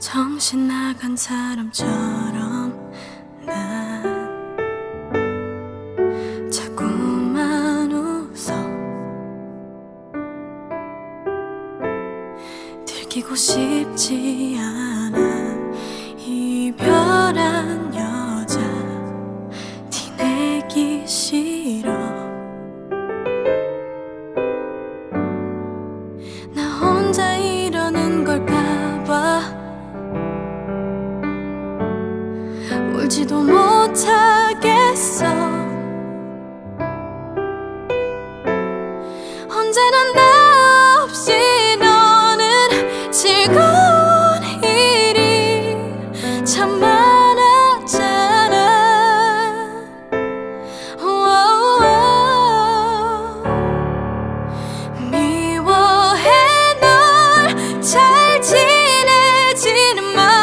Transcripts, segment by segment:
정신 나간 사람처럼 난 자꾸만 웃어. 들키고 싶지 않아. 이별한 여자 티내기 싫어. 나 혼자 이러는 걸까봐 울지도 못하겠어. 언제나 나 없이 너는 즐거운 일이 참 많았잖아. 미워해 널 잘 지내지는 마.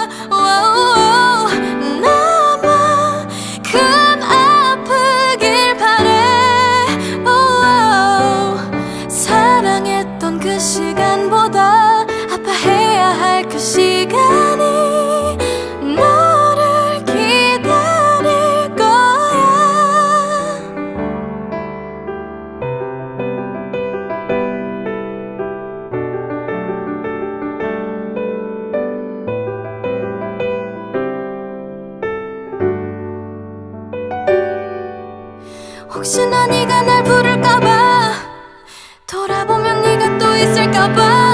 그 시간보다 아파해야 할 그 시간이 너를 기다릴 거야. 혹시나 네가 날 부를까봐 돌아보면 네가 또 있을까봐